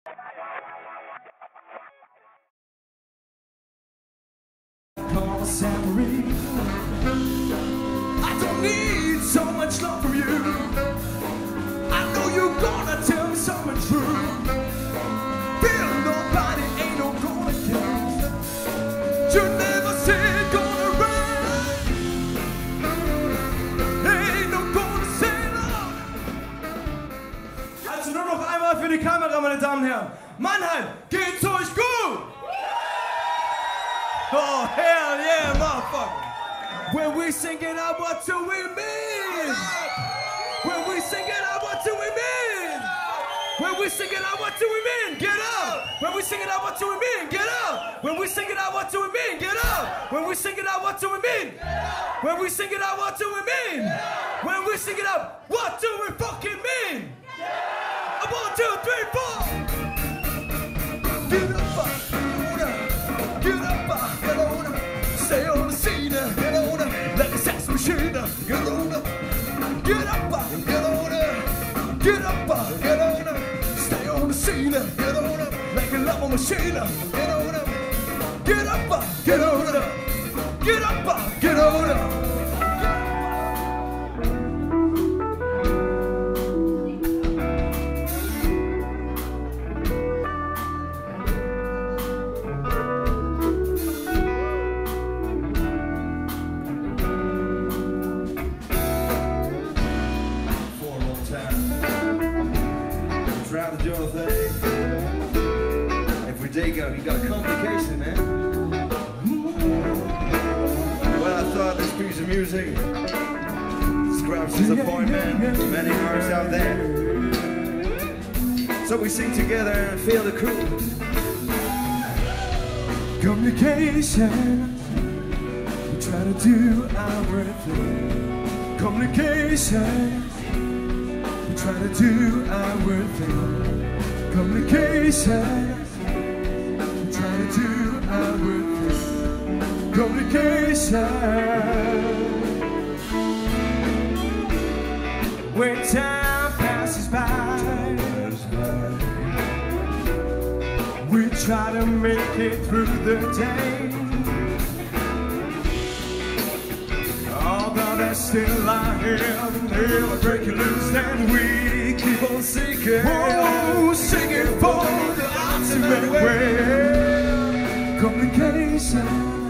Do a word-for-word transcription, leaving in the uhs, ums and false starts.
I don't need so much love from you. I know you're gonna tell me something true. Feel nobody ain't no gonna care. You never said gonna run. Ain't no gonna say love. Also nur noch einmal für die Kamera, meine Damen und Herren. Mannheim, geht's euch gut? Oh, hell yeah, motherfucker. When we sing it out, what do we mean? When we sing it out, what do we mean? When we sing it out, what do we mean? Get up. When we sing it out, what do we mean? Get up. When we sing it out, what do we mean? Get up. When we sing it out, what do we mean? When we sing it out, what do we mean? When we sing it out, what do we fucking mean? One, two, three, four. Get up, get up, get on up. Stay on the scene, get on up. Like a sex machine, get on up. Get up, get on up. Get up, get on up. Stay on the scene, get on up. Like a love machine, get on up. Get up, get on up. Get up, get on up. Trying to do a thing. Every day go, you got a complication, man. Well, I thought this piece of music describes disappointment to many hearts out there. So we sing together and feel the groove. Communication. We try to do our thing. Communication. Try to do our thing. Communication. Try to do our thing. Communication. When time passes by, we try to make it through the day. Although there's still our hell, never break you loose, and we keep on singing. Oh, singing for the ultimate way. Communication.